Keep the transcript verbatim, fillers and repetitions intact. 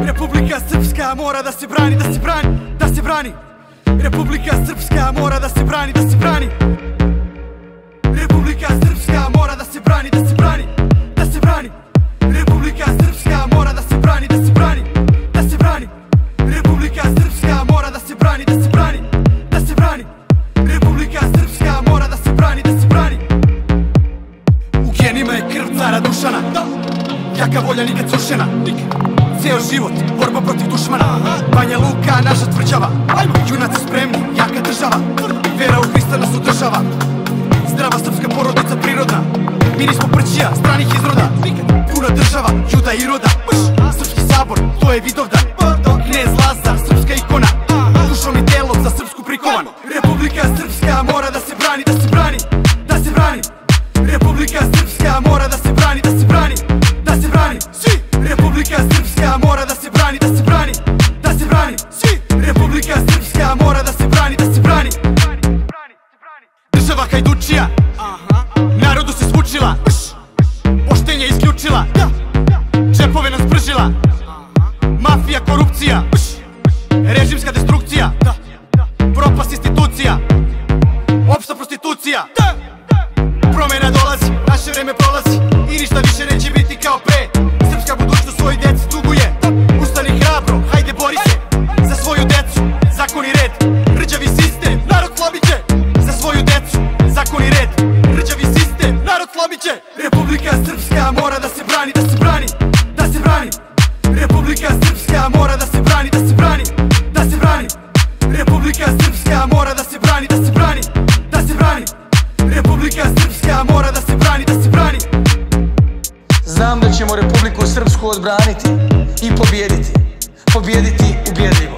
Republika Srpska mora da se brani, da se brani, da se brani. Republika Srpska mora da se brani, da se brani. Republika Srpska mora da se brani, da se brani, da se brani. Republika Srpska mora da se brani, da se brani, da se brani. Republika Srpska mora da se brani, da se brani, da se brani. Republika Srpska mora da se brani, da se brani. U genima je krv cara Dušana, jaka volja nikad sušena. Ceo život, borba protiv dušmana. Banja Luka, naša tvrđava. Junaci spremni, jaka država. Vera u Hrista nas održava. Zdrava srpska porodica prirodna. Mi nismo prćija, stranih izroda. Puna država, Juda i roda. Srpski sabor, to je Vidovdan. Knez Lazar, srpska ikona. Dušom i telom za srpsku prikovan. Republika Srpska mora da se brani, da se brani, da se brani. Republika Srpska mora da se brani, da se brani, da se brani. Republika Srpska mora da se brani, da se brani, da se brani. Republika Srpska mora da se brani, da se brani. Država hajdučija, narodu se smučila, poštenje isključila, džepove nam spržila. Mafija, korupcija, režimska destrukcija, propast institucija, opšta prostitucija. Promena dolazi, naše vreme prolazi i ništa više neće biti kao pre. Srpska budućnost svoj deci duguje. Ustani hrabro, hajde bori se za svoju decu, zakon i red. Rđavi sistem, narod slomiće. Za svoju decu, zakon i red. Rđavi sistem, narod slomiće. Republika Srpska mora da se brani, da se brani, da se brani. Republika Srpska mora da se brani, da se brani, da se brani. Republika Srpska mora da se brani, da se brani, da se brani. Republika Srpska mora da se brani, da se brani. Znam da ćemo Republiku Srpsku odbraniti i pobijediti, pobijediti ubjedljivo.